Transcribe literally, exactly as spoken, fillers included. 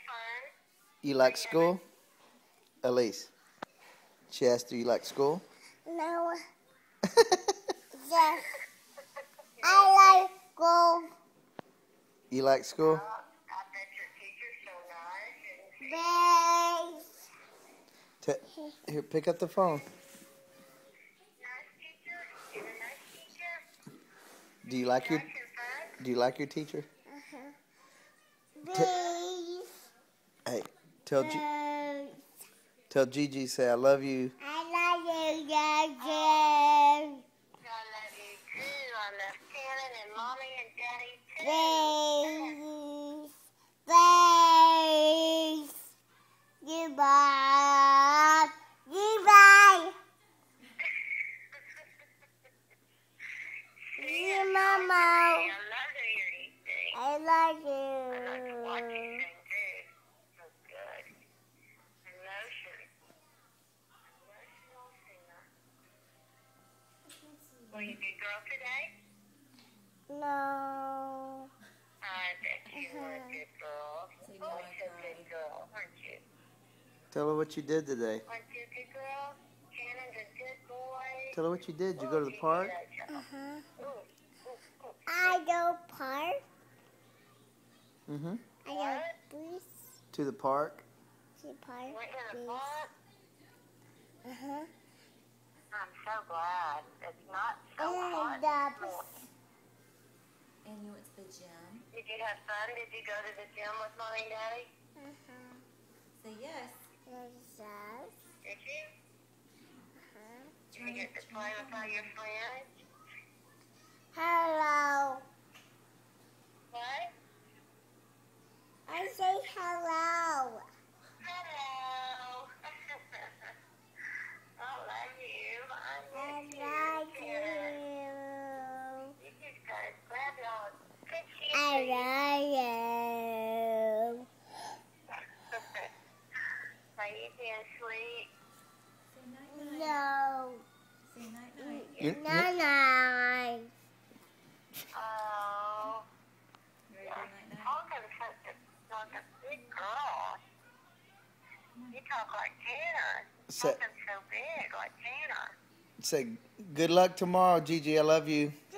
You like school? Elise. She asked, do you like school? No. Yes. I like school. You like school? Bass. T here, pick up the phone. Do you like your Do you like your teacher? Uh-huh. Bass. Hey, tell G tell Gigi, say I love you. I love you, Gigi. I love you too. I love Shannon and Mommy and Daddy too. Bass. Bass. Goodbye. Goodbye. See, Mama. I love to hear you sing. I love you. I love to watch you sing too. So good. Emotion. Emotional singer. Were you a good girl today? No. I bet you were a good girl. Always a good girl, weren't you? Tell her what you did today. Weren't you a good girl? Shannon's a good boy. Tell her what you did. Did you go to the park? Uh-huh. I go park. Mm-hmm. I go booth. To the park? To park. Went to the park? Uh-huh. I'm so glad it's not so hot. And the And you went to the gym. Did you have fun? Did you go to the gym with Mommy and Daddy? Uh-huh. Say yes. Yes. Did you? Uh-huh. Did you get to play with all your friends? Hello. What? I say hello. Hello. I love you. I I miss like you. you. You just gotta grab y'all and pinch you. I love you. Are you being sweet? Say night night. No. Say night night. You, No, no. Oh. You ready for night night? Talking such a, like a big girl. You talk like Tanner. Say, Talking so big like Tanner. say good luck tomorrow, Gigi. I love you.